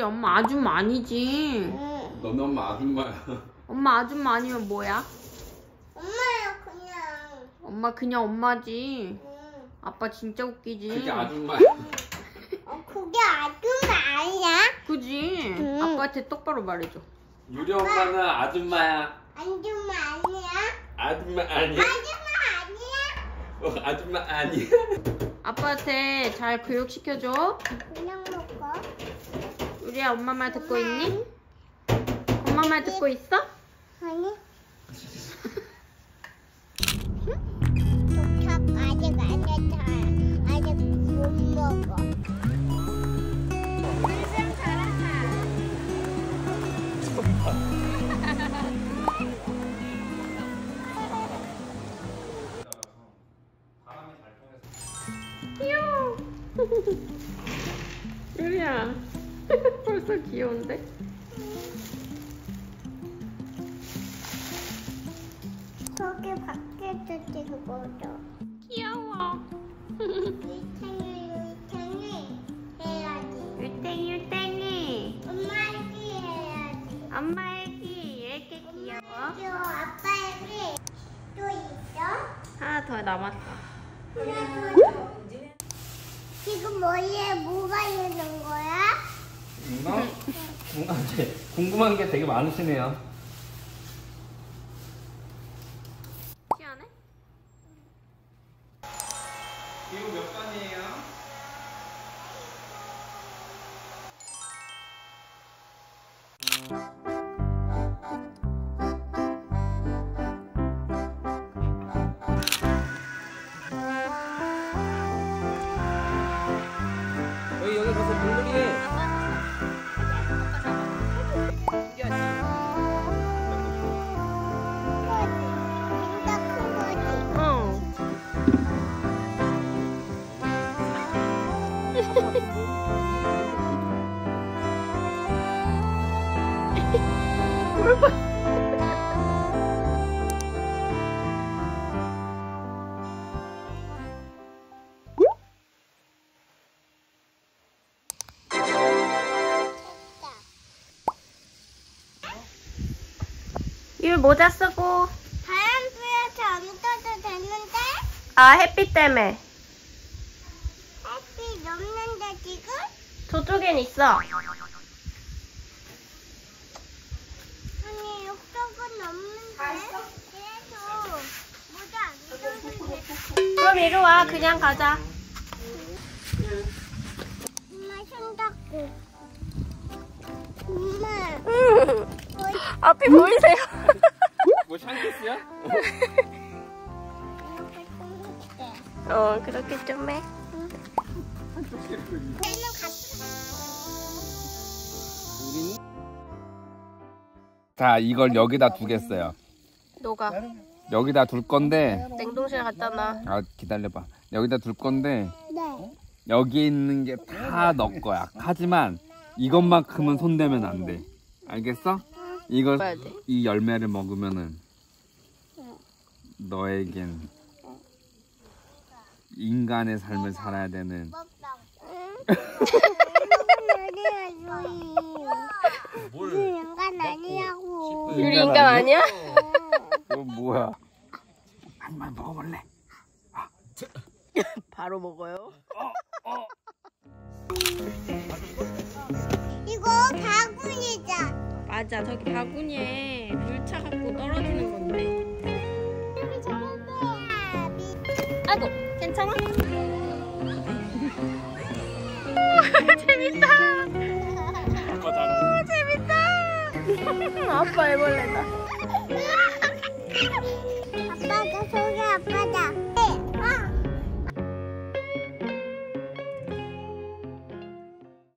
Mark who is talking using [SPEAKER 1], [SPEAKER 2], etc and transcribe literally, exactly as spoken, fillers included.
[SPEAKER 1] 엄마 아줌마 아니지.
[SPEAKER 2] 응. 너는 엄마 아줌마야.
[SPEAKER 1] 엄마 아줌마 아니면 뭐야?
[SPEAKER 3] 엄마야 그냥.
[SPEAKER 1] 엄마 그냥 엄마지.
[SPEAKER 3] 응.
[SPEAKER 1] 아빠 진짜 웃기지.
[SPEAKER 2] 그게 아줌마야.
[SPEAKER 3] 어, 그게 아줌마 아니야?
[SPEAKER 1] 그지?
[SPEAKER 3] 응.
[SPEAKER 1] 아빠한테 똑바로 말해줘.
[SPEAKER 2] 유리 엄마는 아줌마야.
[SPEAKER 3] 아줌마 아니야?
[SPEAKER 2] 아줌마 아니야.
[SPEAKER 3] 아줌마 아니야?
[SPEAKER 2] 어, 아줌마 아니야.
[SPEAKER 1] 아빠한테 잘 교육시켜줘.
[SPEAKER 3] 그냥 먹어.
[SPEAKER 1] 유리야 엄마 말 듣고 있니? 엄마 말 듣고 있어?
[SPEAKER 3] 아니. 도착 아직 안 했다. 아직 못 먹어. 물좀 잘한다.
[SPEAKER 1] 귀여워. 유리야 벌써 귀여운데?
[SPEAKER 3] 저기 밖에서 찍어줘.
[SPEAKER 1] 귀여워.
[SPEAKER 3] 유탱이 유탱이 해야지.
[SPEAKER 1] 유땡이 유땡이
[SPEAKER 3] 엄마 애기 해야지.
[SPEAKER 1] 엄마 애기 왜 이렇게 귀여워?
[SPEAKER 3] 저 아빠 애기 또 있어?
[SPEAKER 1] 하나 더 남았어.
[SPEAKER 3] 하나 더 줘. 지금 머리에 뭐가 있는 거야?
[SPEAKER 2] 누나? 누나 이제 궁금한 게 되게 많으시네요.
[SPEAKER 1] 시원해?
[SPEAKER 2] 이거 몇 반이에요? 여기 여기 가서 물놀이해.
[SPEAKER 3] 진짜 큰 거지?
[SPEAKER 1] 어. 유 모자 쓰고.
[SPEAKER 3] 바람 불어서 안 떠도 되는데?
[SPEAKER 1] 아 햇빛 때문에.
[SPEAKER 3] 햇빛 없는데 지금?
[SPEAKER 1] 저쪽엔 있어.
[SPEAKER 3] 아니 이쪽은 없는데? 그래서 모자 안 써도 돼.
[SPEAKER 1] 그럼 이리 와. 그냥 가자.
[SPEAKER 3] 엄마 손 닦고. 엄마.
[SPEAKER 1] 앞이 보이세요?
[SPEAKER 2] 뭐 샹크스야?
[SPEAKER 3] 이렇게 똥
[SPEAKER 1] 어 그렇게 좀 해.
[SPEAKER 3] 얘는 같이.
[SPEAKER 2] 자, 이걸 여기다 두겠어요.
[SPEAKER 1] 너가
[SPEAKER 2] 여기다 둘 건데,
[SPEAKER 1] 냉동실에 갖다 놔.
[SPEAKER 2] 아 기다려봐. 여기다 둘 건데
[SPEAKER 3] 네.
[SPEAKER 2] 여기 있는 게 다 너 거야. 하지만 이것만큼은 손대면 안 돼. 알겠어? 이걸
[SPEAKER 1] 먹어야 돼.
[SPEAKER 2] 이 열매를 먹으면은 너에겐 인간의 삶을 살아야 되는.
[SPEAKER 3] 뭘? 인간 아니라고.
[SPEAKER 1] 유리 인간 아니야?
[SPEAKER 2] 이거 뭐야? 한번 먹어볼래?
[SPEAKER 1] 바로 먹어요.
[SPEAKER 3] 이거 바구니다.
[SPEAKER 1] 맞아, 저기 바구니에 물 차갖고 떨어지는 건데. 아이고, 괜찮아? 재밌다. 오, 재밌다. 아빠 애벌레다.
[SPEAKER 3] 아빠가 속에 아빠다.